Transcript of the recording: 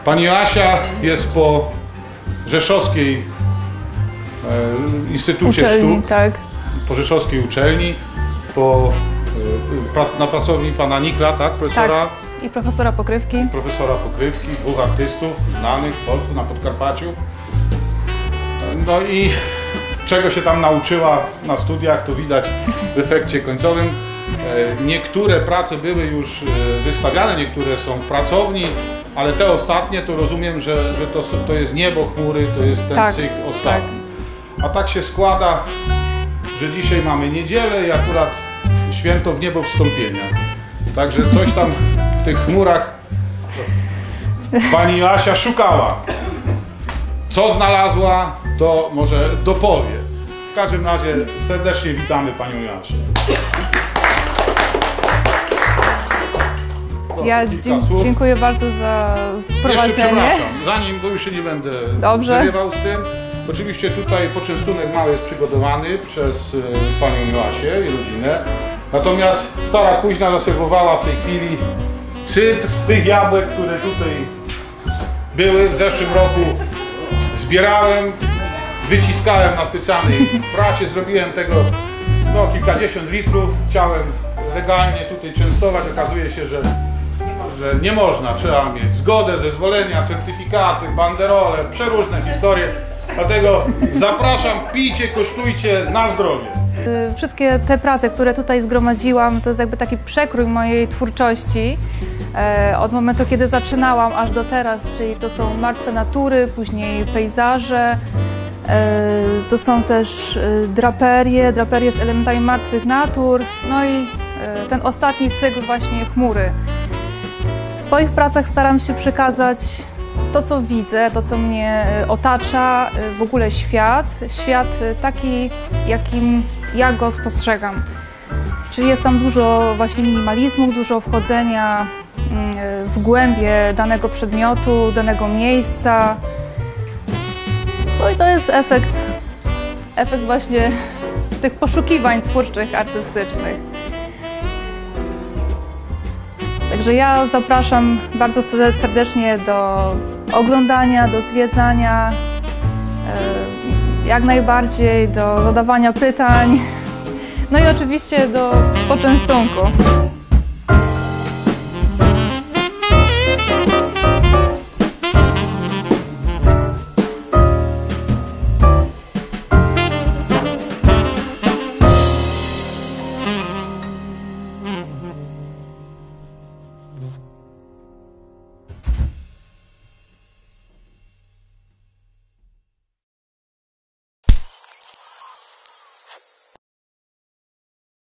Pani Joasia jest po Rzeszowskiej Instytucie Uczelni, Sztuk, tak. po Rzeszowskiej Uczelni, na pracowni pana Nikla, tak, profesora? Tak. I profesora Pokrywki. Profesora Pokrywki, dwóch artystów znanych w Polsce, na Podkarpaciu. No i czego się tam nauczyła na studiach, to widać w efekcie końcowym. Niektóre prace były już wystawiane, niektóre są w pracowni, ale te ostatnie to rozumiem, że to jest niebo, chmury, to jest ten cykl ostatni. Tak. A tak się składa, że dzisiaj mamy niedzielę i akurat święto w niebo wstąpienia. Także coś tam w tych chmurach pani Joasia szukała. Co znalazła, to może dopowie. W każdym razie serdecznie witamy panią Joasię. Ja dziękuję bardzo za wprowadzenie. Jeszcze przepraszam, zanim, bo już się nie będę wyrywał z tym. Oczywiście tutaj poczęstunek mały jest przygotowany przez panią Joasię i rodzinę. Natomiast stara kuźnia zaserwowała w tej chwili cyd z tych jabłek, które tutaj były w zeszłym roku. Zbierałem, wyciskałem na specjalnej pracie, zrobiłem tego kilkadziesiąt litrów. Chciałem legalnie tutaj częstować. Okazuje się, że nie można. Trzeba mieć zgodę, zezwolenia, certyfikaty, banderole, przeróżne historie. Dlatego zapraszam, pijcie, kosztujcie, na zdrowie. Wszystkie te prace, które tutaj zgromadziłam, to jest jakby taki przekrój mojej twórczości. Od momentu, kiedy zaczynałam, aż do teraz, czyli to są martwe natury, później pejzaże, to są też draperie z elementami martwych natur, no i ten ostatni cykl właśnie chmury. W swoich pracach staram się przekazać to, co widzę, to, co mnie otacza, w ogóle świat taki, jakim ja go spostrzegam. Czyli jest tam dużo właśnie minimalizmu, dużo wchodzenia w głębie danego przedmiotu, danego miejsca. No i to jest efekt właśnie tych poszukiwań twórczych, artystycznych. Także ja zapraszam bardzo serdecznie do oglądania, do zwiedzania, jak najbardziej do zadawania pytań, no i oczywiście do poczęstunku.